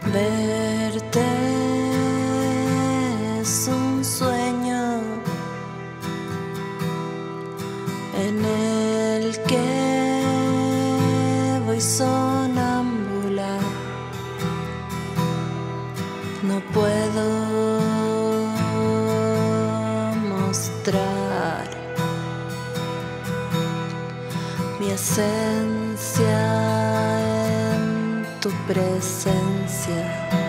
Verte es un sueño en el que voy sonámbula. No puedo mostrar mi esencia en tu presencia.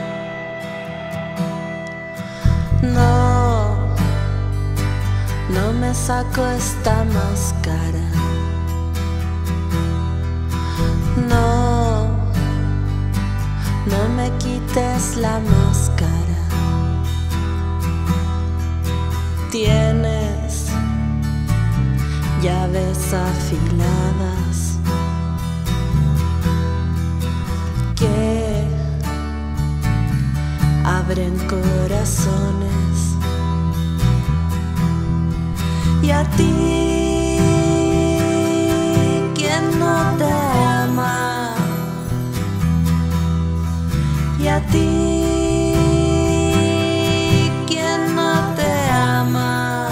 No me saco esta máscara. No me quites la máscara. Tienes llaves afiladas que abren corazones. Y a ti, ¿quién no te ama? Y a ti, ¿quién no te ama?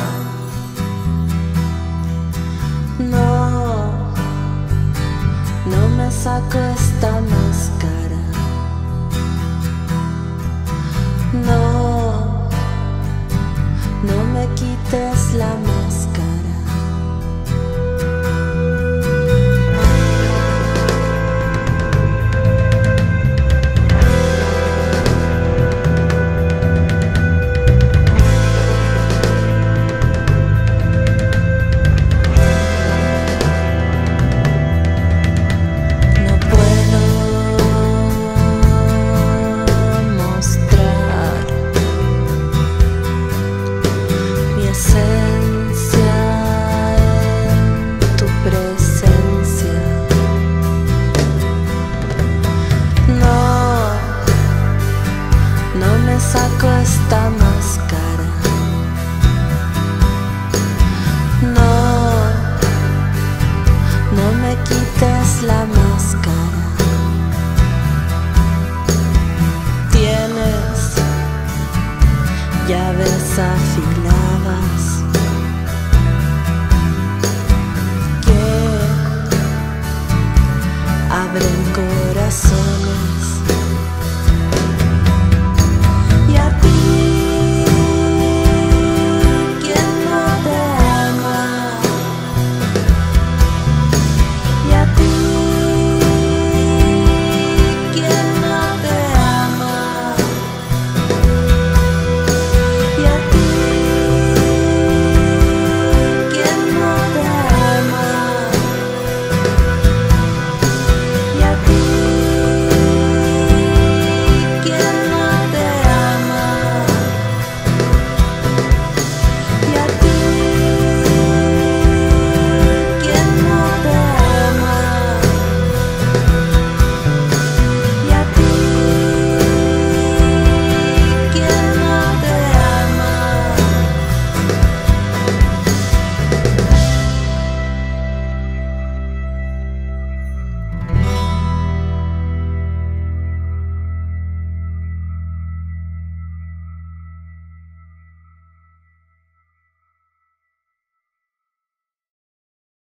No me saco esta máscara. No me quites la máscara. Saco esta máscara. No me quites la máscara. Tienes llaves afiladas que abren corazón.